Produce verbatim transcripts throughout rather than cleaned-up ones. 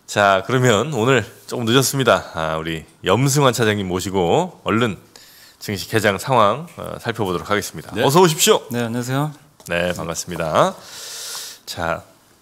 자, 그러면 오늘 조금 늦었습니다. 아, 우리 염승환 차장님 모시고 얼른 증시 개장 상황 어, 살펴보도록 하겠습니다. 네. 어서 오십시오. 네, 안녕하세요. 네, 반갑습니다. 자,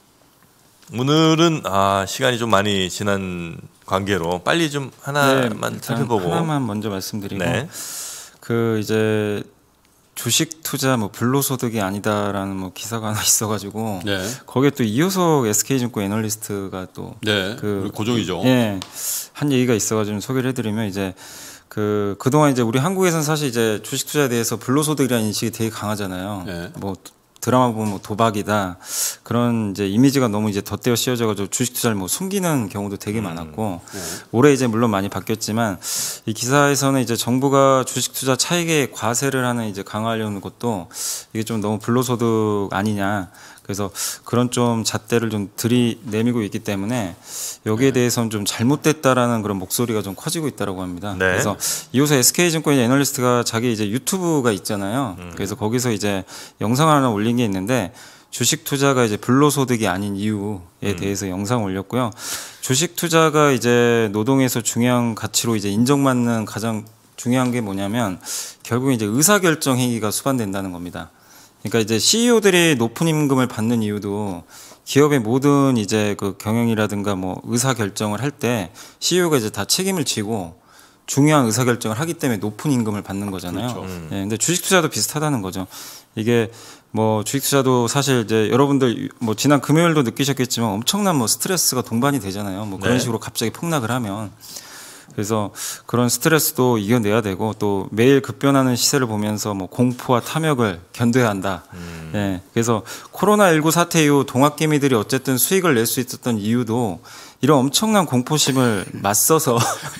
오늘은 아, 시간이 좀 많이 지난 관계로 빨리 좀 하나만 네, 살펴보고 하나만 먼저 말씀드리고 네. 그 이제 주식 투자 뭐 불로소득이 아니다라는 뭐 기사가 하나 있어가지고 네. 거기에 또 이효석 에스케이증권 애널리스트가 또 네. 그 우리 고정이죠. 예, 한 얘기가 있어가지고 소개를 해드리면 이제 그 그동안 이제 우리 한국에서는 사실 이제 주식 투자에 대해서 불로소득이라는 인식이 되게 강하잖아요. 네. 뭐 드라마 보면 뭐 도박이다 그런 이제 이미지가 너무 이제 덧대어 씌워져가지고 주식 투자를 뭐 숨기는 경우도 되게 많았고 네. 올해 이제 물론 많이 바뀌었지만 이 기사에서는 이제 정부가 주식 투자 차익에 과세를 하는 이제 강화하려는 것도 이게 좀 너무 불로소득 아니냐. 그래서 그런 좀 잣대를 좀 들이내밀고 있기 때문에 여기에 네. 대해서는 좀 잘못됐다라는 그런 목소리가 좀 커지고 있다라고 합니다. 네. 그래서 이호서 에스케이증권 애널리스트가 자기 이제 유튜브가 있잖아요. 음. 그래서 거기서 이제 영상을 하나 올린 게 있는데 주식 투자가 이제 불로소득이 아닌 이유에 음. 대해서 영상 올렸고요. 주식 투자가 이제 노동에서 중요한 가치로 이제 인정받는 가장 중요한 게 뭐냐면 결국 이제 의사결정 행위가 수반된다는 겁니다. 그러니까 이제 씨이오들이 높은 임금을 받는 이유도 기업의 모든 이제 그 경영이라든가 뭐 의사 결정을 할 때 씨이오가 이제 다 책임을 지고 중요한 의사 결정을 하기 때문에 높은 임금을 받는 거잖아요. 그렇죠. 음. 네, 근데 주식 투자도 비슷하다는 거죠. 이게 뭐 주식 투자도 사실 이제 여러분들 뭐 지난 금요일도 느끼셨겠지만 엄청난 뭐 스트레스가 동반이 되잖아요. 뭐 그런 네. 식으로 갑자기 폭락을 하면. 그래서 그런 스트레스도 이겨내야 되고 또 매일 급변하는 시세를 보면서 뭐 공포와 탐욕을 견뎌야 한다. 음. 예. 그래서 코로나십구 사태 이후 동학개미들이 어쨌든 수익을 낼 수 있었던 이유도 이런 엄청난 공포심을 맞서서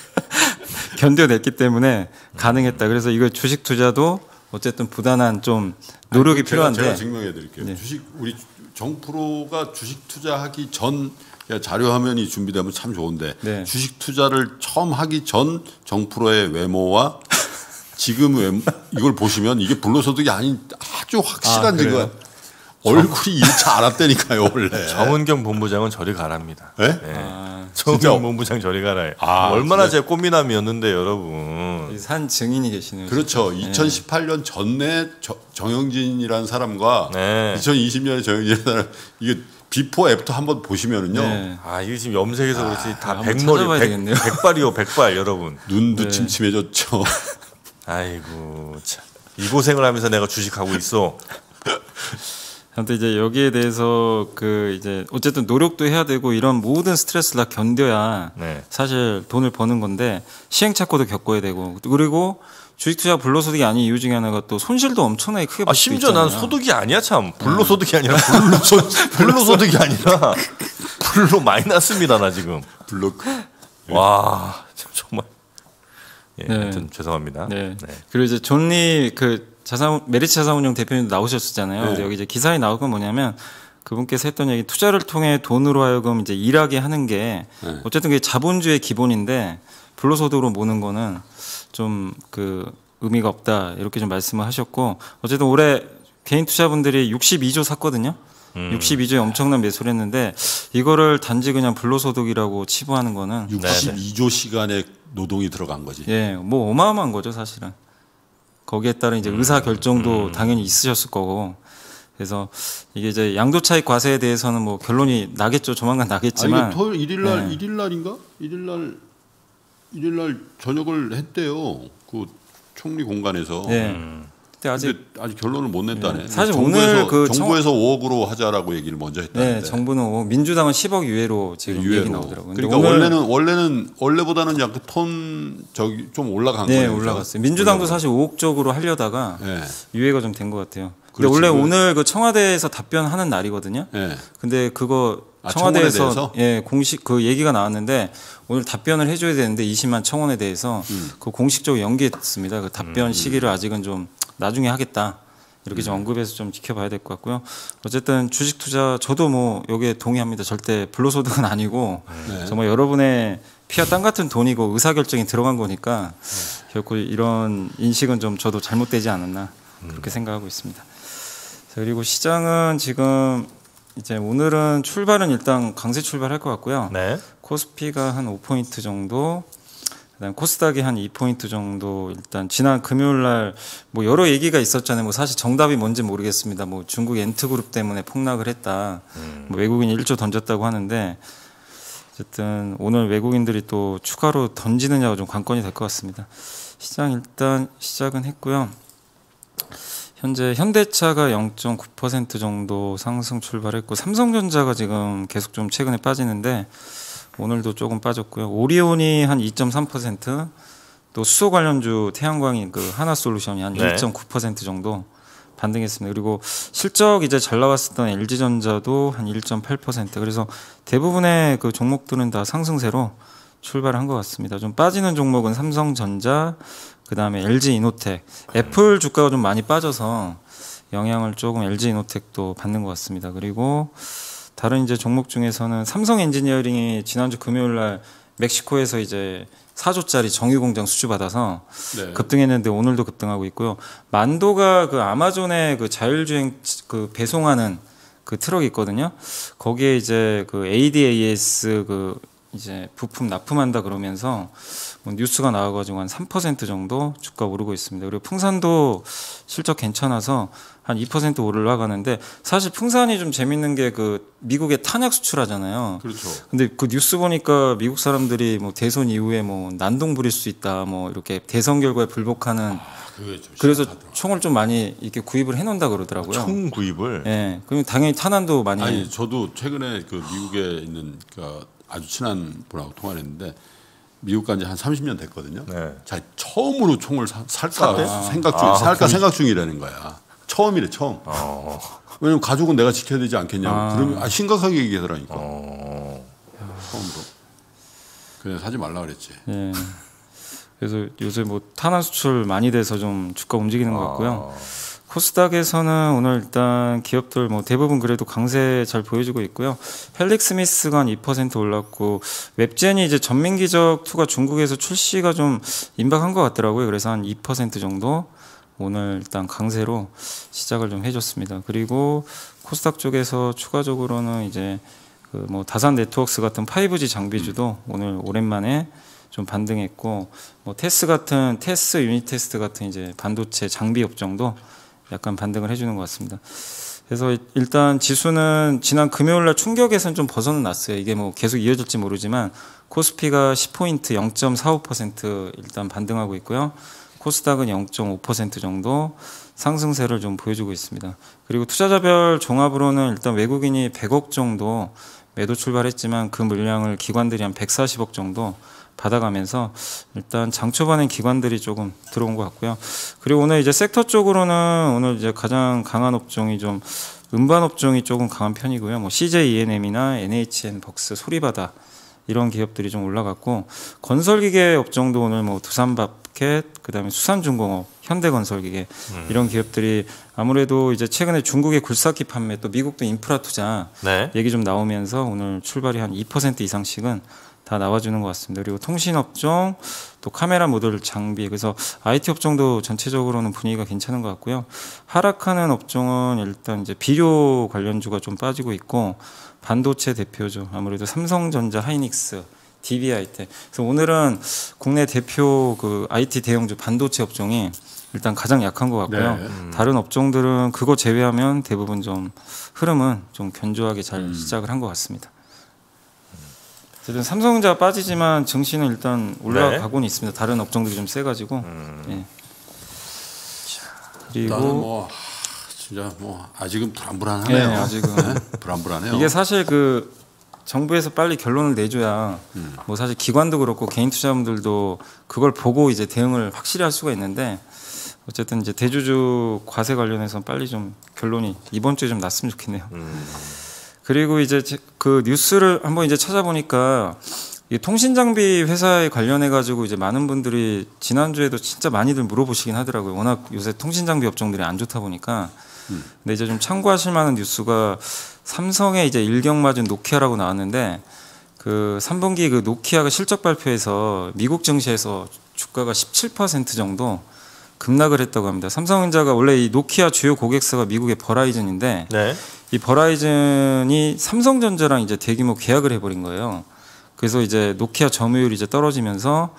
견뎌냈기 때문에 가능했다. 그래서 이거 주식 투자도 어쨌든 부단한 좀 노력이 아니, 제가, 필요한데. 제가 증명해 드릴게요. 네. 주식 우리 정프로가 주식 투자하기 전 자료 화면이 준비되면 참 좋은데 네. 주식 투자를 처음 하기 전 정프로의 외모와 지금 외모 이걸 보시면 이게 불로소득이 아닌 아주 확실한 증거. 아, 얼굴이 이렇지 않았다니까요 원래. 정은경 본부장은 저리 가랍니다. 네? 네. 아, 정은경 본부장 저리 가라요. 아, 얼마나 제 꽃미남이었는데 여러분. 산 증인이 계시네요. 그렇죠. 진짜. 이천십팔 년 전에 저, 정영진이라는 사람과 네. 이천이십 년에 정영진이라는 사람 이게 비포 애프터 한번 보시면은요. 네. 아 이게 지금 염색해서 그렇지 아, 다 백머리, 백, 백발이요, 백발 여러분. 눈도 네. 침침해졌죠. 아이고 참. 이 고생을 하면서 내가 주식하고 있어. 아무튼 이제 여기에 대해서 그 이제 어쨌든 노력도 해야 되고 이런 모든 스트레스를 다 견뎌야 네. 사실 돈을 버는 건데 시행착오도 겪어야 되고 그리고 주식 투자 불로소득이 아닌 이유 중에 하나가 또 손실도 엄청나게 크게 볼 수 아, 심지어 있잖아요. 난 소득이 아니야 참. 불로소득이 아니라 불로소 불로소득이 아니라 불로 마이너스입니다 나 지금. 불로. 와 정말. 예, 네. 하여튼 죄송합니다. 네. 네. 그리고 이제 존리 그 자산 메리츠 자산운용 대표님도 나오셨었잖아요. 네. 근데 여기 이제 기사에 나온 건 뭐냐면 그분께서 했던 얘기 투자를 통해 돈으로 하여금 이제 일하게 하는 게 네. 어쨌든 그게 자본주의 기본인데 불로소득으로 모는 거는 좀 그 의미가 없다 이렇게 좀 말씀을 하셨고 어쨌든 올해 개인 투자분들이 육십이조 샀거든요. 음. 육십이조에 엄청난 매수를 했는데 이거를 단지 그냥 불로소득이라고 치부하는 거는 육십이조 시간의 노동이 들어간 거지. 예, 뭐 어마어마한 거죠 사실은. 거기에 따른 이제 의사 결정도 음. 당연히 있으셨을 거고. 그래서 이게 이제 양도차익 과세에 대해서는 뭐 결론이 나겠죠. 조만간 나겠지만. 아, 이게 토요일 일일 날 네. 일일 날인가? 일일 날 일일 날 저녁을 했대요. 그 총리 공간에서. 네. 음. 근데 아직 아직 결론을 못 냈다네. 네. 사실 정부에서, 오늘 그 정부에서 청... 오억으로 하자라고 얘기를 먼저 했다는데. 네, 정부는 오억, 민주당은 십억 유예로 지금 네, 유예로. 얘기 나오더라고요. 그러니까 오늘... 원래는 원래는 원래보다는 약간 톤 저기 좀 올라간 네, 거예요. 네, 올라갔어요. 민주당도 올라간. 사실 오억 쪽으로 하려다가 네. 유예가 좀 된 것 같아요. 근데 원래 그... 오늘 그 청와대에서 답변하는 날이거든요. 네. 근데 그거 청와대에서 아, 예 공식 그 얘기가 나왔는데 오늘 답변을 해줘야 되는데 이십만 청원에 대해서 음. 그 공식적으로 연기했습니다. 그 답변 음. 시기를 아직은 좀 나중에 하겠다 이렇게 좀 언급해서 좀 지켜봐야 될 것 같고요. 어쨌든 주식 투자 저도 뭐 여기에 동의합니다. 절대 불로소득은 아니고 네. 정말 여러분의 피와 땀 같은 돈이고 의사결정이 들어간 거니까 네. 결코 이런 인식은 좀 저도 잘못되지 않았나 그렇게 음. 생각하고 있습니다. 자, 그리고 시장은 지금 이제 오늘은 출발은 일단 강세 출발할 것 같고요. 네. 코스피가 한 오 포인트 정도, 그다음 코스닥이 한 이 포인트 정도. 일단 지난 금요일 날 뭐 여러 얘기가 있었잖아요. 뭐 사실 정답이 뭔지 모르겠습니다. 뭐 중국 엔트그룹 때문에 폭락을 했다. 음. 뭐 외국인이 일 조 던졌다고 하는데 어쨌든 오늘 외국인들이 또 추가로 던지느냐가 좀 관건이 될 것 같습니다. 시장 일단 시작은 했고요. 현재 현대차가 영 점 구 퍼센트 정도 상승 출발했고 삼성전자가 지금 계속 좀 최근에 빠지는데 오늘도 조금 빠졌고요. 오리온이 한 이 점 삼 퍼센트, 또 수소 관련주 태양광이 그 하나솔루션이 한 네. 일 점 구 퍼센트 정도 반등했습니다. 그리고 실적 이제 잘 나왔었던 엘지전자도 한 일 점 팔 퍼센트. 그래서 대부분의 그 종목들은 다 상승세로 출발한 것 같습니다. 좀 빠지는 종목은 삼성전자, 그 다음에 엘지이노텍, 애플 주가가 좀 많이 빠져서 영향을 조금 엘지이노텍도 받는 것 같습니다. 그리고 다른 이제 종목 중에서는 삼성 엔지니어링이 지난주 금요일 날 멕시코에서 이제 사 조짜리 정유 공장 수주 받아서 네. 급등했는데 오늘도 급등하고 있고요. 만도가 그 아마존의 그 자율주행 그 배송하는 그 트럭이 있거든요. 거기에 이제 그 에이디에이에스 그 이제 부품 납품한다 그러면서 뭐 뉴스가 나와가지고 한 삼 퍼센트 정도 주가 오르고 있습니다. 그리고 풍산도 실적 괜찮아서 한 이 퍼센트 올라가는데 사실 풍산이 좀 재밌는 게 그 미국에 탄약 수출하잖아요. 그렇죠. 근데 그 뉴스 보니까 미국 사람들이 뭐 대선 이후에 뭐 난동 부릴 수 있다, 뭐 이렇게 대선 결과에 불복하는. 아, 그래서 총을 좀 많이 이렇게 구입을 해놓는다 그러더라고요. 총 구입을. 예. 네. 그럼 당연히 탄환도 많이. 아니 저도 최근에 그 미국에 있는 그 아주 친한 분하고 통화를 했는데 미국 간 지 한 삼십 년 됐거든요. 네. 자, 처음으로 총을 사, 살까 아. 생각 중, 아, 살까 생각 중이라는 거야. 처음이래 처음. 어. 왜냐면 가족은 내가 지켜야 되지 않겠냐고. 아. 그러면 아, 심각하게 얘기하더라니까. 어. 처음으로. 그냥 사지 말라 그랬지. 네. 그래서 요새 뭐 탄환 수출 많이 돼서 좀 주가 움직이는 것 같고요. 아. 코스닥에서는 오늘 일단 기업들 뭐 대부분 그래도 강세 잘 보여주고 있고요. 헬릭스미스가 한 이 퍼센트 올랐고 웹젠이 이제 전민기적 이가 중국에서 출시가 좀 임박한 것 같더라고요. 그래서 한 이 퍼센트 정도 오늘 일단 강세로 시작을 좀 해줬습니다. 그리고 코스닥 쪽에서 추가적으로는 이제 그 뭐 다산 네트워크스 같은 파이브지 장비주도 오늘 오랜만에 좀 반등했고 뭐 테스 같은 테스 유닛 테스트 같은 이제 반도체 장비 업종도 약간 반등을 해주는 것 같습니다. 그래서 일단 지수는 지난 금요일 날 충격에서는 좀 벗어는 났어요. 이게 뭐 계속 이어질지 모르지만 코스피가 십 포인트 영 점 사오 퍼센트 일단 반등하고 있고요. 코스닥은 영 점 오 퍼센트 정도 상승세를 좀 보여주고 있습니다. 그리고 투자자별 종합으로는 일단 외국인이 백억 정도 매도 출발했지만 그 물량을 기관들이 한 백사십억 정도 받아가면서 일단 장 초반엔 기관들이 조금 들어온 것 같고요. 그리고 오늘 이제 섹터 쪽으로는 오늘 이제 가장 강한 업종이 좀 음반 업종이 조금 강한 편이고요. 뭐 씨제이이엔엠이나 엔에이치엔, 벅스, 소리바다 이런 기업들이 좀 올라갔고 건설기계 업종도 오늘 뭐 두산바켓, 그다음에 수산중공업, 현대건설기계 음. 이런 기업들이 아무래도 이제 최근에 중국의 굴삭기 판매 또 미국도 인프라 투자 네. 얘기 좀 나오면서 오늘 출발이 한 이 퍼센트 이상씩은 다 나와주는 것 같습니다. 그리고 통신업종, 또 카메라 모듈 장비, 그래서 아이티 업종도 전체적으로는 분위기가 괜찮은 것 같고요. 하락하는 업종은 일단 이제 비료 관련주가 좀 빠지고 있고 반도체 대표죠. 아무래도 삼성전자, 하이닉스, 디비아이텍. 그래서 오늘은 국내 대표 그 아이티 대형주 반도체 업종이 일단 가장 약한 것 같고요. 네. 음. 다른 업종들은 그거 제외하면 대부분 좀 흐름은 좀 견조하게 잘 음. 시작을 한 것 같습니다. 어쨌든 삼성전자 빠지지만 증시는 일단 올라가고는 네. 있습니다. 다른 업종들이 좀 세가지고. 음. 예. 그리고 뭐 진짜 뭐 아직은 불안불안하네요. 네, 아직은 네? 불안불안해요. 이게 사실 그 정부에서 빨리 결론을 내줘야 음. 뭐 사실 기관도 그렇고 개인 투자자분들도 그걸 보고 이제 대응을 확실히 할 수가 있는데 어쨌든 이제 대주주 과세 관련해서 빨리 좀 결론이 이번 주에 좀 났으면 좋겠네요. 음. 그리고 이제 그 뉴스를 한번 이제 찾아보니까 이 통신 장비 회사에 관련해 가지고 이제 많은 분들이 지난주에도 진짜 많이들 물어보시긴 하더라고요. 워낙 요새 통신 장비 업종들이 안 좋다 보니까. 음. 근데 이제 좀 참고하실 만한 뉴스가 삼성의 이제 일격 맞은 노키아라고 나왔는데 그 삼 분기 그 노키아가 실적 발표에서 미국 증시에서 주가가 십칠 퍼센트 정도 급락을 했다고 합니다. 삼성전자가 원래 이 노키아 주요 고객사가 미국의 버라이즌인데 네. 이 버라이즌이 삼성전자랑 이제 대규모 계약을 해버린 거예요. 그래서 이제 노키아 점유율이 이제 떨어지면서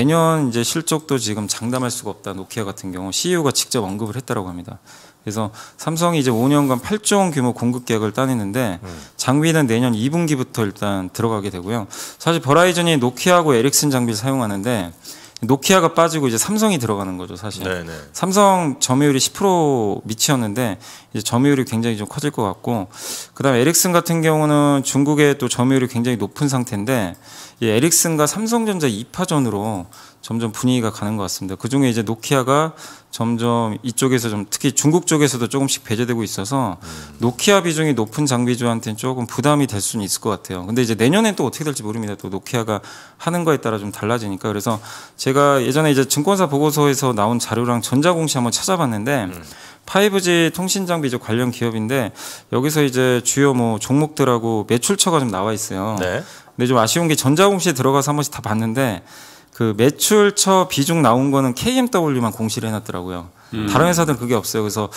내년 이제 실적도 지금 장담할 수가 없다. 노키아 같은 경우 씨이오가 직접 언급을 했다라고 합니다. 그래서 삼성이 이제 오 년간 팔조 원 규모 공급 계약을 따냈는데 음. 장비는 내년 이 분기부터 일단 들어가게 되고요. 사실 버라이즌이 노키아하고 에릭슨 장비를 사용하는데 노키아가 빠지고 이제 삼성이 들어가는 거죠, 사실. 네네. 삼성 점유율이 십 퍼센트 미치였는데 이제 점유율이 굉장히 좀 커질 것 같고, 그다음에 에릭슨 같은 경우는 중국의 또 점유율이 굉장히 높은 상태인데 이 에릭슨과 삼성전자 이 파전으로 점점 분위기가 가는 것 같습니다. 그 중에 이제 노키아가 점점 이쪽에서 좀 특히 중국 쪽에서도 조금씩 배제되고 있어서 음. 노키아 비중이 높은 장비주한테는 조금 부담이 될 수는 있을 것 같아요. 근데 이제 내년엔 또 어떻게 될지 모릅니다. 또 노키아가 하는 거에 따라 좀 달라지니까. 그래서 제가 예전에 이제 증권사 보고서에서 나온 자료랑 전자공시 한번 찾아봤는데 음. 파이브지 통신 장비주 관련 기업인데 여기서 이제 주요 뭐 종목들하고 매출처가 좀 나와 있어요. 네. 근데 좀 아쉬운 게 전자공시에 들어가서 한 번씩 다 봤는데 그 매출처 비중 나온 거는 케이엠더블유만 공시를 해놨더라고요. 음. 다른 회사들은 그게 없어요. 그래서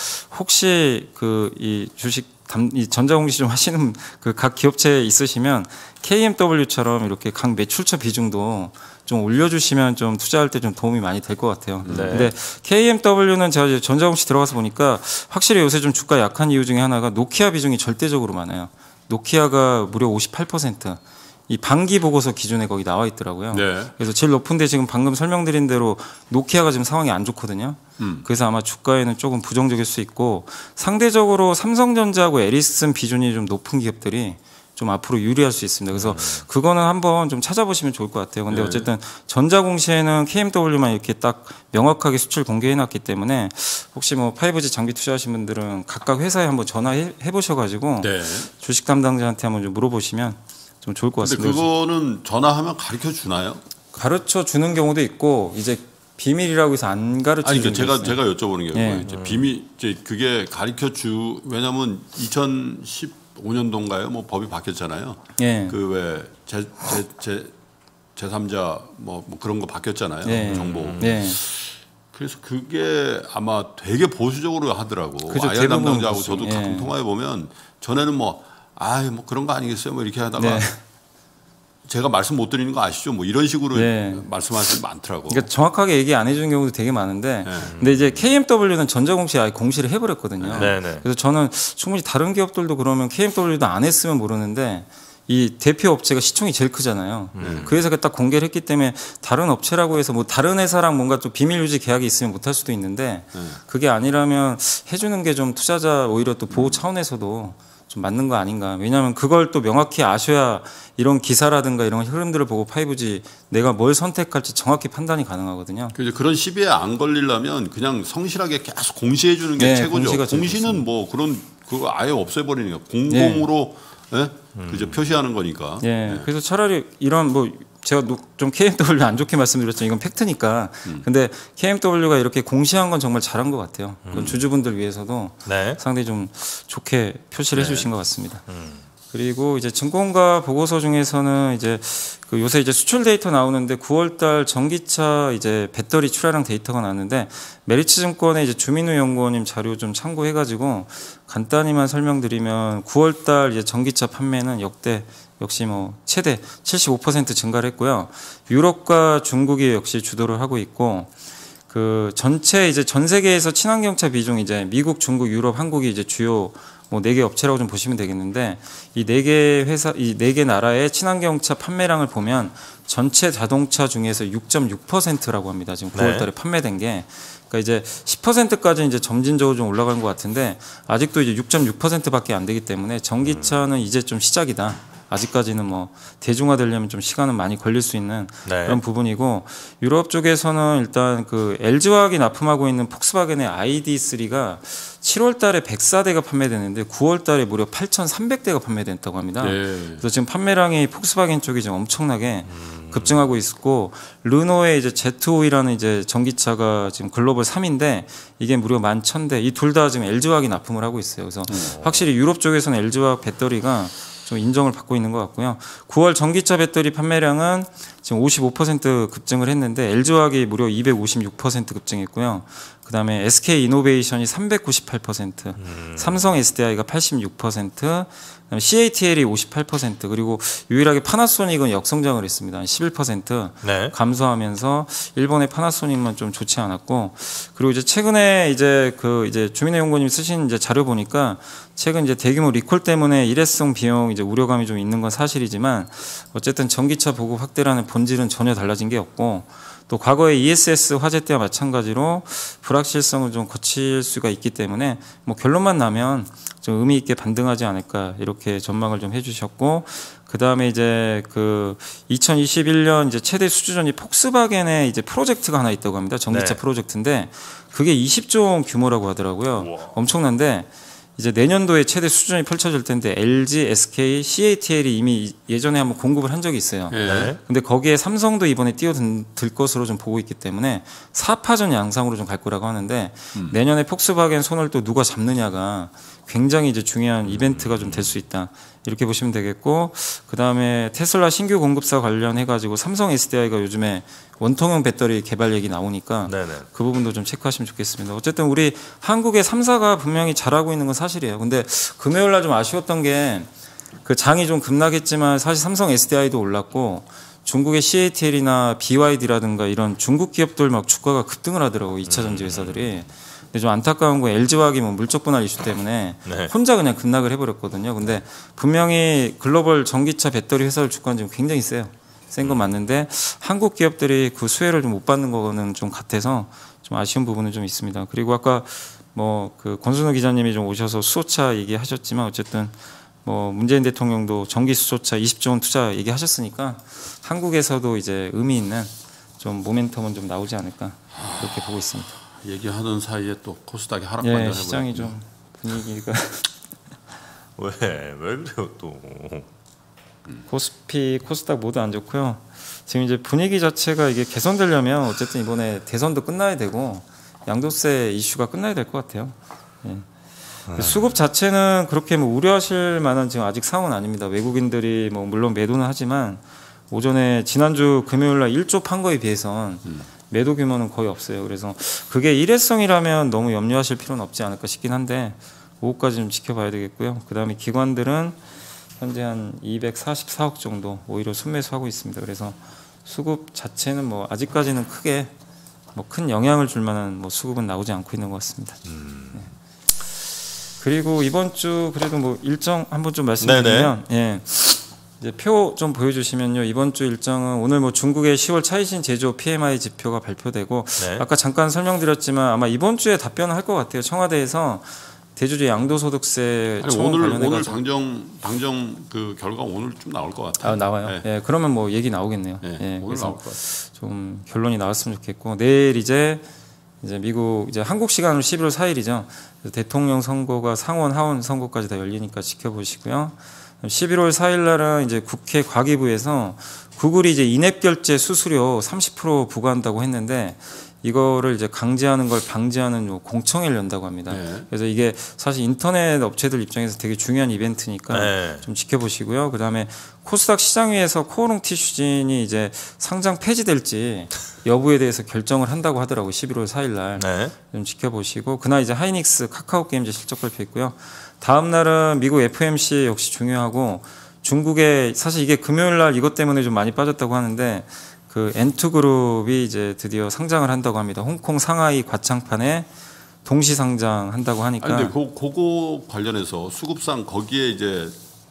혹시 그 이 주식 담, 이 전자공시 좀 하시는 그 각 기업체에 있으시면 케이엠더블유처럼 이렇게 각 매출처 비중도 좀 올려주시면 좀 투자할 때 좀 도움이 많이 될 것 같아요. 네. 근데 케이엠더블유는 제가 이제 전자공시 들어가서 보니까 확실히 요새 좀 주가 약한 이유 중에 하나가 노키아 비중이 절대적으로 많아요. 노키아가 무려 오십팔 퍼센트. 이 반기 보고서 기준에 거기 나와 있더라고요. 네. 그래서 제일 높은데 지금 방금 설명드린 대로 노키아가 지금 상황이 안 좋거든요. 음. 그래서 아마 주가에는 조금 부정적일 수 있고 상대적으로 삼성전자하고 에릭슨 비중이 좀 높은 기업들이 좀 앞으로 유리할 수 있습니다. 그래서 음. 그거는 한번 좀 찾아보시면 좋을 것 같아요. 근데 네. 어쨌든 전자공시에는 케이엠더블유만 이렇게 딱 명확하게 수출 공개해놨기 때문에 혹시 뭐 파이브지 장비 투자하신 분들은 각각 회사에 한번 전화해 보셔가지고 네. 주식 담당자한테 한번 좀 물어보시면 좀 좋을 것 같습니다. 근데 그거는 전화하면 가르쳐 주나요? 가르쳐 주는 경우도 있고 이제 비밀이라고 해서 안 가르쳐 주는. 아니, 그러니까 제가 제가 여쭤보는 게 예. 이제 비밀 이제 그게 가르쳐 주 왜냐면 이천십오 년도인가요? 뭐 법이 바뀌었잖아요. 예. 그 왜 제 제 제 제삼자 뭐, 뭐 그런 거 바뀌었잖아요. 예. 정보. 예. 그래서 그게 아마 되게 보수적으로 하더라고. 그렇죠. 아이알 담당자하고 저도 예. 가끔 통화해 보면 전에는 뭐 아이 뭐 그런 거 아니겠어요? 뭐 이렇게 하다가 네. 제가 말씀 못 드리는 거 아시죠? 뭐 이런 식으로 네. 말씀하시는 많더라고. 그러니까 정확하게 얘기 안 해주는 경우도 되게 많은데, 네. 근데 이제 케이엠더블유는 전자공시에 아예 공시를 해버렸거든요. 네. 네. 그래서 저는 충분히 다른 기업들도 그러면 케이엠더블유도 안 했으면 모르는데 이 대표 업체가 시총이 제일 크잖아요. 음. 그 회사가 딱 공개를 했기 때문에 다른 업체라고 해서 뭐 다른 회사랑 뭔가 또 비밀 유지 계약이 있으면 못할 수도 있는데 음. 그게 아니라면 해주는 게 좀 투자자 오히려 또 보호 차원에서도 좀 맞는 거 아닌가. 왜냐하면 그걸 또 명확히 아셔야 이런 기사라든가 이런 흐름들을 보고 파이브지 내가 뭘 선택할지 정확히 판단이 가능하거든요. 그래서 그런 시비에 안 걸리려면 그냥 성실하게 계속 공시해 주는 게 네, 최고죠. 공시는 뭐 그런 그거 아예 없애버리는 거 공공으로 네. 네? 음. 그저 표시하는 거니까. 네. 네. 그래서 차라리 이런 뭐 제가 좀 케이엠더블유 안 좋게 말씀드렸지만 이건 팩트니까. 음. 근데 케이엠더블유가 이렇게 공시한 건 정말 잘한 것 같아요. 음. 주주분들 위해서도 네. 상당히 좀 좋게 표시를 네. 해주신 것 같습니다. 음. 그리고 이제 증권가 보고서 중에서는 이제 그 요새 이제 수출 데이터 나오는데 구월달 전기차 이제 배터리 출하량 데이터가 나왔는데 메리츠증권의 이제 주민우 연구원님 자료 좀 참고해가지고 간단히만 설명드리면 구월달 이제 전기차 판매는 역대 역시 뭐 최대 칠십오 퍼센트 증가를 했고요. 유럽과 중국이 역시 주도를 하고 있고 그 전체 이제 전 세계에서 친환경차 비중 이제 미국, 중국, 유럽, 한국이 이제 주요 뭐 네 개 업체라고 좀 보시면 되겠는데 이 네 개 회사 이 네 개 나라의 친환경차 판매량을 보면 전체 자동차 중에서 육 점 육 퍼센트라고 합니다. 지금 구월달에 네. 판매된 게. 그러니까 이제 십 퍼센트까지 이제 점진적으로 좀 올라가는 것 같은데 아직도 이제 육 점 육 퍼센트밖에 안 되기 때문에 전기차는 이제 좀 시작이다. 아직까지는 뭐 대중화되려면 좀 시간은 많이 걸릴 수 있는 네. 그런 부분이고 유럽 쪽에서는 일단 그 엘지화학이 납품하고 있는 폭스바겐의 아이디 쓰리가 칠월 달에 백사 대가 판매되는데 구월 달에 무려 팔천삼백 대가 판매됐다고 합니다. 네. 그래서 지금 판매량이 폭스바겐 쪽이 지금 엄청나게 음. 급증하고 있고 르노의 이제 제트오이라는 이제 전기차가 지금 글로벌 삼 위인데 이게 무려 만 천 대 이 둘 다 지금 엘지화학이 납품을 하고 있어요. 그래서 음. 확실히 유럽 쪽에서는 엘지화학 배터리가 좀 인정을 받고 있는 것 같고요. 구월 전기차 배터리 판매량은 지금 오십오 퍼센트 급증을 했는데 엘지화학이 무려 이백오십육 퍼센트 급증했고요. 그다음에 에스케이이노베이션이 삼백구십팔 퍼센트, 음. 삼성 에스디아이가 팔십육 퍼센트, 씨에이티엘이 오십팔 퍼센트, 그리고 유일하게 파나소닉은 역성장을 했습니다. 한 십일 퍼센트 네. 감소하면서 일본의 파나소닉만 좀 좋지 않았고, 그리고 이제 최근에 이제 그 이제 주민회 연구원님 쓰신 이제 자료 보니까 최근 이제 대규모 리콜 때문에 일회성 비용 이제 우려감이 좀 있는 건 사실이지만 어쨌든 전기차 보급 확대라는 본질은 전혀 달라진 게 없고, 또 과거의 이에스에스 화재 때와 마찬가지로 불확실성을 좀 거칠 수가 있기 때문에 뭐 결론만 나면 좀 의미 있게 반등하지 않을까 이렇게 전망을 좀 해주셨고, 그 다음에 이제 그 이천이십일 년 이제 최대 수주전이 폭스바겐의 이제 프로젝트가 하나 있다고 합니다. 전기차 네. 프로젝트인데 그게 이십조 원 규모라고 하더라고요. 우와. 엄청난데 이제 내년도에 최대 수준이 펼쳐질 텐데 엘지, 에스케이, 씨에이티엘이 이미 예전에 한번 공급을 한 적이 있어요. 네. 근데 거기에 삼성도 이번에 뛰어들 것으로 좀 보고 있기 때문에 사파전 양상으로 좀 갈 거라고 하는데 음. 내년에 폭스바겐 손을 또 누가 잡느냐가 굉장히 이제 중요한 이벤트가 좀 될 수 있다. 이렇게 보시면 되겠고, 그 다음에 테슬라 신규 공급사 관련해가지고 삼성 에스디아이가 요즘에 원통형 배터리 개발 얘기 나오니까 네네. 그 부분도 좀 체크하시면 좋겠습니다. 어쨌든 우리 한국의 삼 사가 분명히 잘하고 있는 건 사실이에요. 근데 금요일 날 좀 아쉬웠던 게 그 장이 좀 급락했지만 사실 삼성 에스디아이도 올랐고 중국의 씨에이티엘이나 비와이디라든가 이런 중국 기업들 막 주가가 급등을 하더라고요. 이 차 전지 회사들이. 근데 좀 안타까운 건 엘지화학이 뭐 물적 분할 이슈 때문에 네. 혼자 그냥 급락을 해버렸거든요. 근데 분명히 글로벌 전기차 배터리 회사들 주가는 지금 굉장히 세요. 센 건 맞는데 한국 기업들이 그 수혜를 좀 못 받는 거는 좀 같아서 좀 아쉬운 부분은 좀 있습니다. 그리고 아까 뭐 그 권순우 기자님이 좀 오셔서 수소차 얘기하셨지만 어쨌든 뭐 문재인 대통령도 전기 수소차 이십조 원 투자 얘기하셨으니까 한국에서도 이제 의미 있는 좀 모멘텀은 좀 나오지 않을까 그렇게 보고 있습니다. 얘기하는 사이에 또 코스닥이 하락반전 예, 시장이 좀 분위기가 왜 왜 그래요 또? 코스피, 코스닥 모두 안 좋고요. 지금 이제 분위기 자체가 이게 개선되려면 어쨌든 이번에 대선도 끝나야 되고 양도세 이슈가 끝나야 될 것 같아요. 예. 네. 수급 자체는 그렇게 뭐 우려하실 만한 지금 아직 상황은 아닙니다. 외국인들이 뭐 물론 매도는 하지만 오전에 지난주 금요일 날 일조 판 거에 비해선 음. 매도 규모는 거의 없어요. 그래서 그게 일회성이라면 너무 염려하실 필요는 없지 않을까 싶긴 한데 오후까지 좀 지켜봐야 되겠고요. 그 다음에 기관들은 현재 한 이백사십사억 정도 오히려 순매수하고 있습니다. 그래서 수급 자체는 뭐 아직까지는 크게 뭐 큰 영향을 줄 만한 뭐 수급은 나오지 않고 있는 것 같습니다. 음. 네. 그리고 이번 주 그래도 뭐 일정 한번 좀 말씀드리면 예. 이제 표 좀 보여주시면요. 이번 주 일정은 오늘 뭐 중국의 시월 차이신 제조 피엠아이 지표가 발표되고 네. 아까 잠깐 설명드렸지만 아마 이번 주에 답변을 할 것 같아요. 청와대에서 대주주 양도소득세 아니, 오늘 오늘 당정 당정 그 결과 오늘 좀 나올 것 같아요. 아, 나와요. 네. 예, 그러면 뭐 얘기 나오겠네요. 네, 예, 오늘 나올 것 같아요. 좀 결론이 나왔으면 좋겠고 내일 이제 이제 미국 이제 한국 시간으로 십일월 사일이죠. 대통령 선거가 상원 하원 선거까지 다 열리니까 지켜보시고요. 십일월 사일 날은 이제 국회 과기부에서 구글이 이제 인앱 결제 수수료 삼십 퍼센트 부과한다고 했는데 이거를 이제 강제하는 걸 방지하는 공청회를 연다고 합니다. 네. 그래서 이게 사실 인터넷 업체들 입장에서 되게 중요한 이벤트니까 네. 좀 지켜보시고요. 그다음에 코스닥 시장위에서 코오롱 티슈진이 이제 상장 폐지될지 여부에 대해서 결정을 한다고 하더라고요. 십일월 사일 날. 네. 좀 지켜보시고 그날 이제 하이닉스 카카오 게임즈 실적 발표했고요. 다음 날은 미국 에프오엠씨 역시 중요하고 중국의 사실 이게 금요일 날 이것 때문에 좀 많이 빠졌다고 하는데 그 엔투그룹이 이제 드디어 상장을 한다고 합니다. 홍콩 상하이 과창판에 동시 상장한다고 하니까. 아니, 근데 그 그거 관련해서 수급상 거기에 이제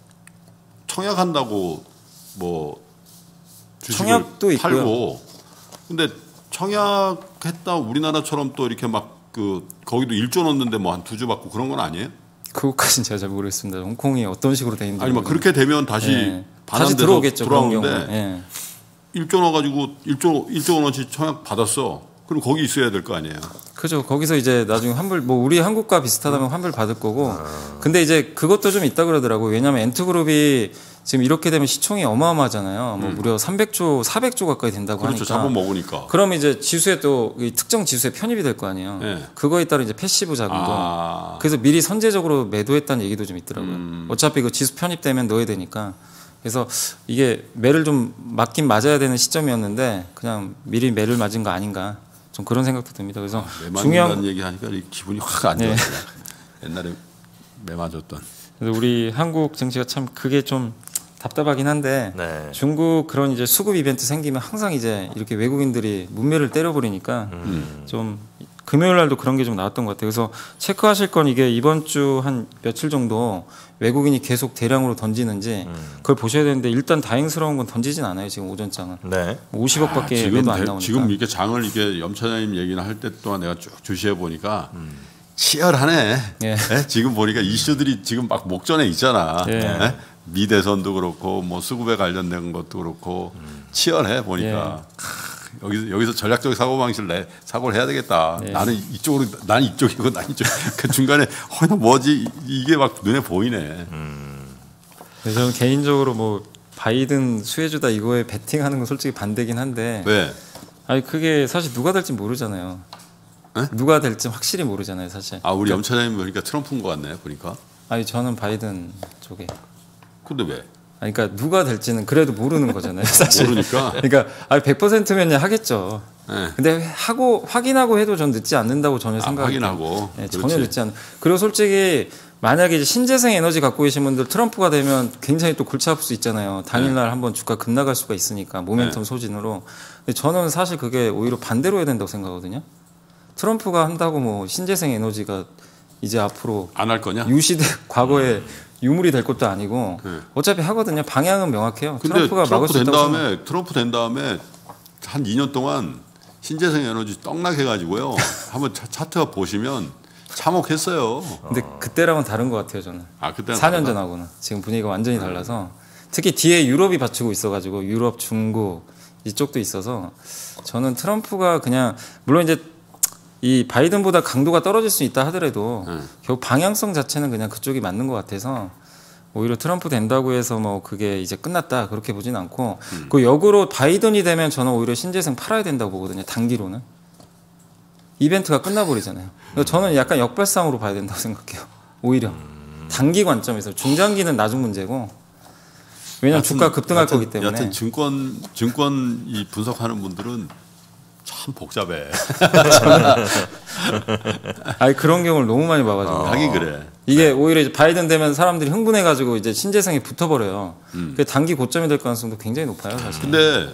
청약한다고 뭐 주식을 청약도 팔고. 있고요. 근데 청약했다 우리나라처럼 또 이렇게 막 그 거기도 일조 넣었는데 뭐 한 두 주 받고 그런 건 아니에요? 그것까지는 제가 잘 모르겠습니다. 홍콩이 어떤 식으로 돼 있는지. 아니 뭐 그렇게 되면 다시 네. 다시 들어오겠죠. 들어오는데 네. 일조 넣어가지고 일조 일조 원어치 청약 받았어. 그럼 거기 있어야 될 거 아니에요. 그죠. 거기서 이제 나중에 환불 뭐 우리 한국과 비슷하다면 환불 받을 거고. 아. 근데 이제 그것도 좀 있다 그러더라고. 왜냐하면 엔투그룹이 지금 이렇게 되면 시총이 어마어마하잖아요. 뭐 음. 무려 삼백조, 사백조 가까이 된다고 그렇죠. 하니까. 자본 먹으니까. 그러면 이제 지수에 또 특정 지수에 편입이 될 거 아니에요. 네. 그거에 따른 이제 패시브 자금도. 아. 그래서 미리 선제적으로 매도했다는 얘기도 좀 있더라고요. 음. 어차피 그 지수 편입되면 넣어야 되니까. 그래서 이게 매를 좀 맞긴 맞아야 되는 시점이었는데 그냥 미리 매를 맞은 거 아닌가. 좀 그런 생각도 듭니다. 그래서 매 중요한 얘기 하니까 기분이 확 안 좋아요. 네. 옛날에 매 맞았던. 그래서 우리 한국 증시가 참 그게 좀 답답하긴 한데 네. 중국 그런 이제 수급 이벤트 생기면 항상 이제 이렇게 외국인들이 문매를 때려버리니까 음. 좀 금요일 날도 그런 게 좀 나왔던 것 같아요. 그래서 체크하실 건 이게 이번 주 한 며칠 정도 외국인이 계속 대량으로 던지는지 음. 그걸 보셔야 되는데 일단 다행스러운 건 던지진 않아요. 지금 오전장은 네. 오십억밖에 아, 매도 안 나오니까. 지금 이게 장을 이게 염 차장님 얘기를 할 때 동안 내가 쭉 주시해 보니까 음. 치열하네. 예. 네? 지금 보니까 이슈들이 지금 막 목전에 있잖아. 예. 네? 미대선도 그렇고 뭐 수급에 관련된 것도 그렇고 음. 치열해 보니까. 예. 여기서 여기서 전략적 사고 방식을 내 사고를 해야 되겠다. 네. 나는 이쪽으로 난 이쪽이고 난 이쪽. 그 중간에 어, 뭐지 이게 막 눈에 보이네. 음. 저는 개인적으로 뭐 바이든 수혜주다 이거에 베팅하는 건 솔직히 반대긴 한데. 왜? 아니 그게 사실 누가 될지 모르잖아요. 에? 누가 될지 확실히 모르잖아요, 사실. 아 우리 염 차장님 보니까 트럼프인 것 같네 보니까. 아니 저는 바이든 쪽에. 근데 왜? 아니, 그러니까 누가 될지는 그래도 모르는 거잖아요, 사실. 모르니까. 그러니까 아니 백 퍼센트면 하겠죠. 네. 근데 하고 확인하고 해도 전 늦지 않는다고 전혀 아, 생각해요. 확인하고. 네, 전혀 늦지 않는. 그리고 솔직히 만약에 이제 신재생 에너지 갖고 계신 분들 트럼프가 되면 굉장히 또 골치 아플 수 있잖아요. 당일날 네. 한번 주가 급나갈 수가 있으니까 모멘텀 네. 소진으로. 근데 저는 사실 그게 오히려 반대로 해야 된다고 생각하거든요. 트럼프가 한다고 뭐 신재생 에너지가 이제 앞으로 안 할 거냐? 유시대 과거에 음. 유물이 될 것도 아니고 네. 어차피 하거든요. 방향은 명확해요. 근데 트럼프가 트럼프 막을 수 된 있다고 다음에 생각... 트럼프 된 다음에 한 이 년 동안 신재생 에너지 떡락해가지고요. 한번 차, 차트가 보시면 참혹했어요. 근데 그때랑은 다른 것 같아요. 저는. 아 그때는 사 년 전하고는 지금 분위기가 완전히 음. 달라서 특히 뒤에 유럽이 받치고 있어가지고 유럽, 중국 이쪽도 있어서 저는 트럼프가 그냥 물론 이제 이 바이든보다 강도가 떨어질 수 있다 하더라도 음. 결국 방향성 자체는 그냥 그쪽이 맞는 것 같아서 오히려 트럼프 된다고 해서 뭐 그게 이제 끝났다 그렇게 보진 않고 음. 그 역으로 바이든이 되면 저는 오히려 신재생 팔아야 된다고 보거든요. 단기로는 이벤트가 끝나버리잖아요. 그러니까 저는 약간 역발상으로 봐야 된다고 생각해요. 오히려 음. 단기 관점에서 중장기는 나중 문제고 왜냐하면 주가 급등할 여하튼, 거기 때문에. 여하튼 증권 증권 이 분석하는 분들은 참 복잡해. 아니 그런 경우를 너무 많이 봐가지고. 어, 하긴 그래. 이게 오히려 이제 바이든 되면 사람들이 흥분해가지고 이제 신재생이 붙어버려요. 음. 그 단기 고점이 될 가능성도 굉장히 높아요, 사실. 근데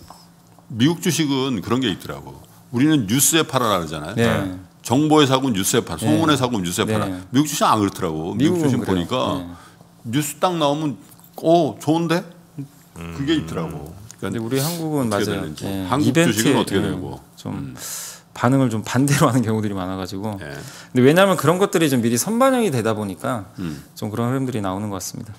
미국 주식은 그런 게 있더라고. 우리는 뉴스에 팔아라 그러잖아요. 네. 정보에 사고 뉴스에 팔아, 소문에 네. 사고 뉴스에 팔아. 네. 미국 주식 안 그렇더라고. 미국 주식 보니까 네. 뉴스 딱 나오면 어 좋은데 그게 있더라고. 근데 우리 한국은 맞아요. 예, 한국 주식은 어떻게 되고 좀 음. 반응을 좀 반대로 하는 경우들이 많아가지고. 예. 근데 왜냐하면 그런 것들이 좀 미리 선반영이 되다 보니까 음. 좀 그런 흐름들이 나오는 것 같습니다.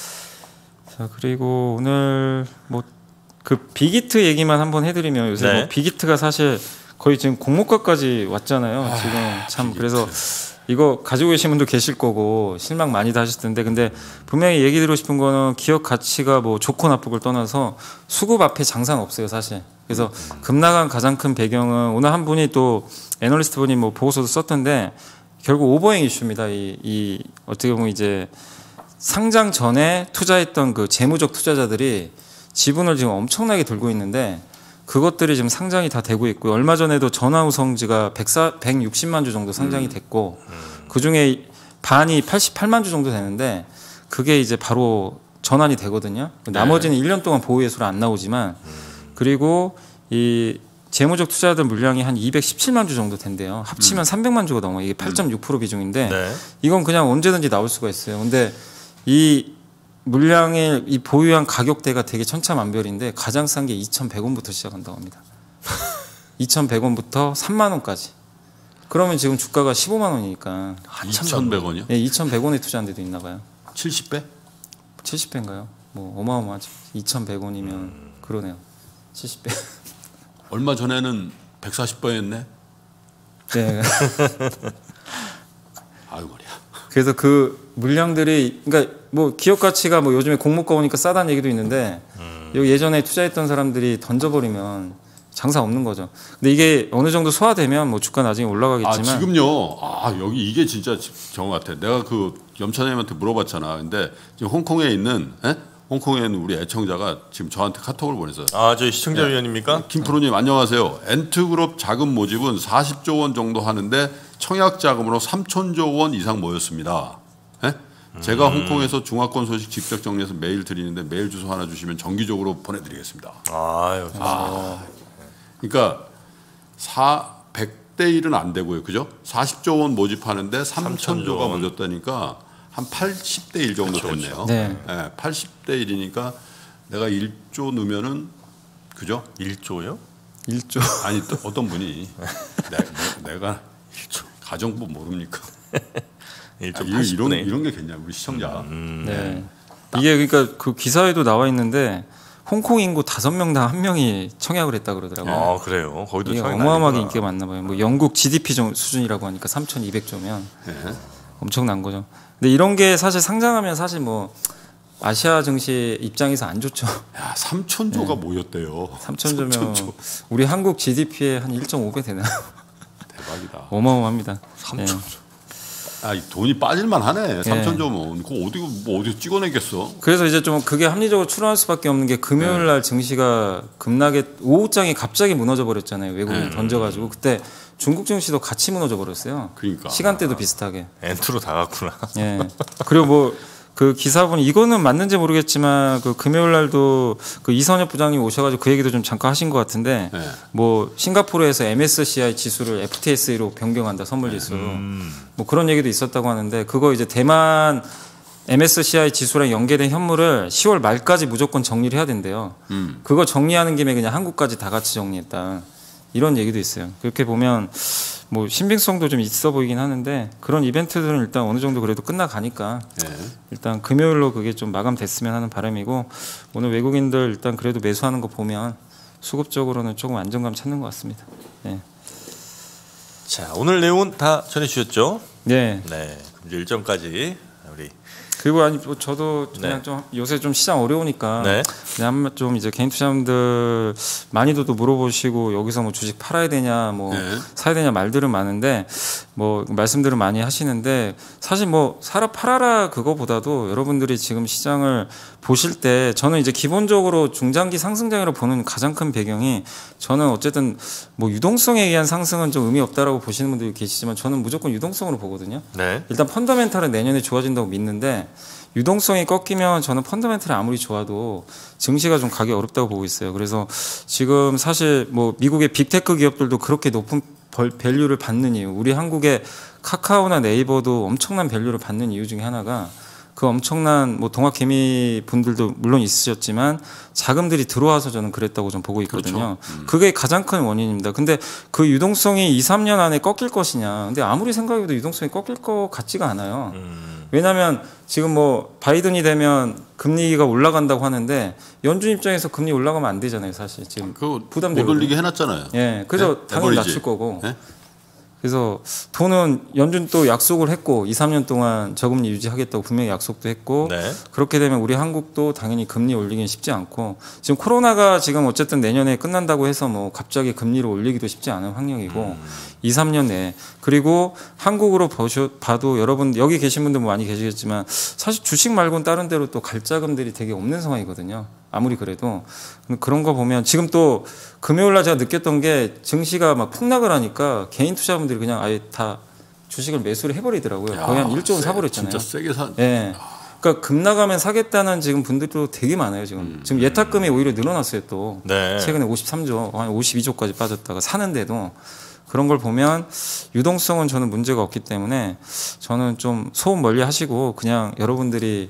자 그리고 오늘 뭐 그 빅히트 얘기만 한번 해드리면 요새 네. 뭐 빅히트가 사실 거의 지금 공모가까지 왔잖아요. 아, 지금 참 빅히트. 그래서. 이거 가지고 계신 분도 계실 거고 실망 많이도 하실 텐데 근데 분명히 얘기 드리고 싶은 거는 기업 가치가 뭐 좋고 나쁘고를 떠나서 수급 앞에 장사는 없어요 사실. 그래서 급나간 가장 큰 배경은 오늘 한 분이 또 애널리스트 분이 뭐 보고서도 썼던데 결국 오버행 이슈입니다. 이, 이 어떻게 보면 이제 상장 전에 투자했던 그 재무적 투자자들이 지분을 지금 엄청나게 들고 있는데 그것들이 지금 상장이 다 되고 있고요. 얼마 전에도 전화우성지가 백육십만 주 정도 상장이 됐고 음. 음. 그중에 반이 팔십팔만 주 정도 되는데 그게 이제 바로 전환이 되거든요. 나머지는 네. 일 년 동안 보호예수로 안 나오지만 음. 그리고 이 재무적 투자자들 물량이 한 이백십칠만 주 정도 된대요. 합치면 음. 삼백만 주가 넘어요. 이게 팔 점 육 퍼센트 비중인데 네. 이건 그냥 언제든지 나올 수가 있어요. 근데 이 물량의 이 보유한 가격대가 되게 천차만별인데 가장 싼 게 이천백 원부터 시작한다고 합니다. 이천백 원부터 삼만 원까지. 그러면 지금 주가가 십오만 원이니까 이천백 원이요? 네, 이천백 원에 투자한 데도 있나 봐요. 칠십 배? 칠십 배인가요? 뭐 어마어마하죠. 이천백 원이면 음. 그러네요. 칠십 배. 얼마 전에는 백사십 배였네. 네. 아유 머리야. 그래서 그 물량들이 그러니까 뭐 기업 가치가 뭐 요즘에 공모가 오니까 싸다는 얘기도 있는데 음. 여기 예전에 투자했던 사람들이 던져버리면 장사 없는 거죠. 근데 이게 어느 정도 소화되면 뭐 주가 나중에 올라가겠지만. 아, 지금요. 아, 여기 이게 진짜 정확 같아. 내가 그 염차장님한테 물어봤잖아. 근데 지금 홍콩에 있는 에? 홍콩에 있는 우리 애청자가 지금 저한테 카톡을 보냈어요. 아, 저희 시청자 네. 위원입니까? 김프로님 안녕하세요. 엔트그룹 자금 모집은 사십조 원 정도 하는데 청약 자금으로 삼천조 원 이상 모였습니다. 에? 제가 음. 홍콩에서 중화권 소식 직접 정리해서 메일 드리는데 메일 주소 하나 주시면 정기적으로 보내드리겠습니다. 아유, 아, 그러니까 사 백 대 일은 안 되고요, 그죠? 사십조 원 모집하는데 삼천조가 모였다니까 한 팔십 대 일 정도 그렇죠, 됐네요. 네. 네, 팔십 대 일이니까 내가 일조 넣으면은 그죠? 일조요? 일조 아니 또 어떤 분이 내, 내가 가정부 모릅니까? 일조 아, 이런 이런 게 괜냐 우리 시청자. 음, 네. 네. 이게 그러니까 그 기사에도 나와 있는데 홍콩 인구 다섯 명당 한 명이 청약을 했다 그러더라고요. 아, 그래요. 거기도 이게 어마어마하게 인기가 많나 봐요. 뭐 영국 지디피 수준이라고 하니까 삼천이백조면 네. 엄청난 거죠. 근데 이런 게 사실 상장하면 사실 뭐 아시아 증시 입장에서 안 좋죠. 야, 삼천조가 네. 모였대요. 삼천조면 삼천조. 우리 한국 지디피의 한 일 점 오 배 되나요? 대박이다. 어마어마합니다. 삼천조. 네. 아, 돈이 빠질만 하네. 삼천조면. 그거 어디 뭐 어디 찍어내겠어. 그래서 이제 좀 그게 합리적으로 추론할 수밖에 없는 게 금요일 날 네. 증시가 급락에 오후장에 갑자기 무너져 버렸잖아요. 외국인 네. 던져가지고 그때 중국 증시도 같이 무너져 버렸어요. 그러니까 시간대도 비슷하게. 엔트로 다 갔구나. 예. 그리고 뭐 그 기사분 이거는 맞는지 모르겠지만 그 금요일 날도 그 이선엽 부장님 오셔가지고 그 얘기도 좀 잠깐 하신 것 같은데 네. 뭐 싱가포르에서 엠에스시아이 지수를 에프티에스이로 변경한다 선물 지수로 음. 뭐 그런 얘기도 있었다고 하는데 그거 이제 대만 엠에스시아이 지수랑 연계된 현물을 시월 말까지 무조건 정리를 해야 된대요. 음. 그거 정리하는 김에 그냥 한국까지 다 같이 정리했다. 이런 얘기도 있어요. 그렇게 보면 뭐 신빙성도 좀 있어 보이긴 하는데 그런 이벤트들은 일단 어느 정도 그래도 끝나가니까 네. 일단 금요일로 그게 좀 마감됐으면 하는 바람이고 오늘 외국인들 일단 그래도 매수하는 거 보면 수급적으로는 조금 안정감 찾는 것 같습니다. 네. 자, 오늘 내용은 다 전해주셨죠? 네. 네. 그럼 이제 일정까지 우리. 그리고 아니 뭐 저도 그냥 네. 좀 요새 좀 시장 어려우니까 네. 그냥 좀 이제 개인 투자자분들 많이도 또 물어보시고 여기서 뭐 주식 팔아야 되냐 뭐 네. 사야 되냐 말들은 많은데 뭐 말씀들을 많이 하시는데 사실 뭐 사라 팔아라 그거보다도 여러분들이 지금 시장을 보실 때 저는 이제 기본적으로 중장기 상승장으로 보는 가장 큰 배경이 저는 어쨌든 뭐 유동성에 의한 상승은 좀 의미 없다라고 보시는 분들이 계시지만 저는 무조건 유동성으로 보거든요. 네. 일단 펀더멘탈은 내년에 좋아진다고 믿는데 유동성이 꺾이면 저는 펀더멘탈이 아무리 좋아도 증시가 좀 가기 어렵다고 보고 있어요. 그래서 지금 사실 뭐 미국의 빅테크 기업들도 그렇게 높은 밸류를 받는 이유, 우리 한국의 카카오나 네이버도 엄청난 밸류를 받는 이유 중에 하나가 그 엄청난 뭐 동학 개미 분들도 물론 있으셨지만 자금들이 들어와서 저는 그랬다고 좀 보고 있거든요. 그렇죠. 음. 그게 가장 큰 원인입니다. 근데 그 유동성이 이, 삼 년 안에 꺾일 것이냐. 근데 아무리 생각해도 유동성이 꺾일 것 같지가 않아요. 음. 왜냐하면 지금 뭐 바이든이 되면 금리가 올라간다고 하는데 연준 입장에서 금리 올라가면 안 되잖아요. 사실 지금 부담되거든요. 못 올리게 해놨잖아요. 예, 그래서 네? 당연히 에버리지. 낮출 거고. 네? 그래서 돈은 연준 또 약속을 했고 이, 삼 년 동안 저금리 유지하겠다고 분명히 약속도 했고 네. 그렇게 되면 우리 한국도 당연히 금리 올리기는 쉽지 않고 지금 코로나가 지금 어쨌든 내년에 끝난다고 해서 뭐 갑자기 금리를 올리기도 쉽지 않은 환경이고 음. 이, 삼 년 내에 그리고 한국으로 보셔, 봐도 여러분 여기 계신 분들 많이 계시겠지만 사실 주식 말고는 다른 데로 또 갈 자금들이 되게 없는 상황이거든요. 아무리 그래도 그런 거 보면 지금 또 금요일날 제가 느꼈던 게 증시가 막 폭락을 하니까 개인 투자분들이 그냥 아예 다 주식을 매수를 해버리더라고요. 야, 거의 한 일조 원 사버렸잖아요. 진짜 세게 사. 네. 그러니까 급나가면 사겠다는 지금 분들도 되게 많아요. 지금 음. 지금 예탁금이 오히려 늘어났어요. 또 네. 최근에 오십삼조, 한 오십이조까지 빠졌다가 사는데도 그런 걸 보면 유동성은 저는 문제가 없기 때문에 저는 좀 소음 멀리 하시고 그냥 여러분들이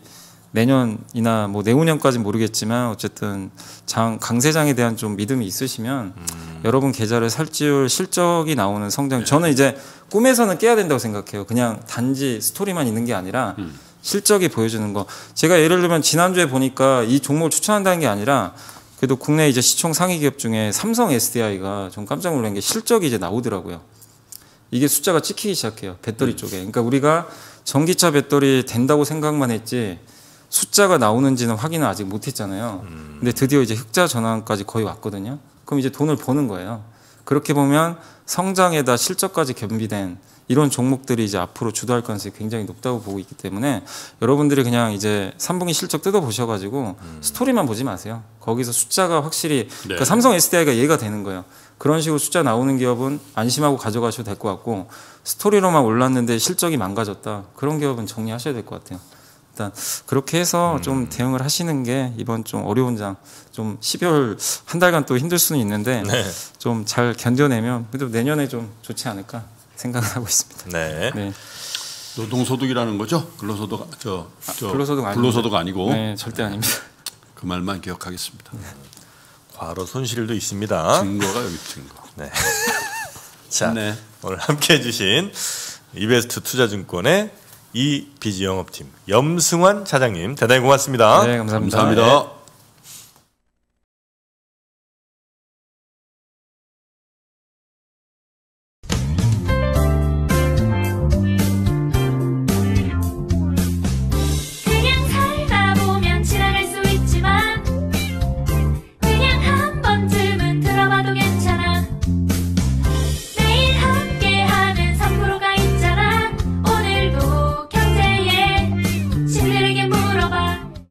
내년이나 뭐 내후년까지는 모르겠지만 어쨌든 장, 강세장에 대한 좀 믿음이 있으시면 음. 여러분 계좌를 살찌울 실적이 나오는 성장. 네. 저는 이제 꿈에서는 깨야 된다고 생각해요. 그냥 단지 스토리만 있는 게 아니라 음. 실적이 보여주는 거. 제가 예를 들면 지난주에 보니까 이 종목을 추천한다는 게 아니라 그래도 국내 이제 시총 상위 기업 중에 삼성 에스디아이가 좀 깜짝 놀란 게 실적이 이제 나오더라고요. 이게 숫자가 찍히기 시작해요. 배터리 음. 쪽에. 그러니까 우리가 전기차 배터리 된다고 생각만 했지 숫자가 나오는지는 확인을 아직 못했잖아요. 음. 근데 드디어 이제 흑자 전환까지 거의 왔거든요. 그럼 이제 돈을 버는 거예요. 그렇게 보면 성장에다 실적까지 겸비된 이런 종목들이 이제 앞으로 주도할 가능성이 굉장히 높다고 보고 있기 때문에 여러분들이 그냥 이제 삼 분기 실적 뜯어 보셔가지고 음. 스토리만 보지 마세요. 거기서 숫자가 확실히 네. 그러니까 삼성 에스디아이가 이해가 되는 거예요. 그런 식으로 숫자 나오는 기업은 안심하고 가져가셔도 될 것 같고 스토리로만 올랐는데 실적이 망가졌다. 그런 기업은 정리하셔야 될 것 같아요. 일단 그렇게 해서 음. 좀 대응을 하시는 게 이번 좀 어려운 장, 좀 십이월 한 달간 또 힘들 수는 있는데 네. 좀 잘 견뎌내면 그래도 내년에 좀 좋지 않을까 생각을 하고 있습니다. 네. 네. 노동소득이라는 거죠? 근로소득 저, 저 아, 근로소득 아니고. 근로소득 아니고. 네, 절대 아닙니다. 그 말만 기억하겠습니다. 네. 과로 손실도 있습니다. 증거가 여기 증거. 네. 자, 네. 오늘 함께해 주신 이베스트 투자증권의 이비지 영업팀 염승환 차장님 대단히 고맙습니다. 네, 감사합니다. 감사합니다.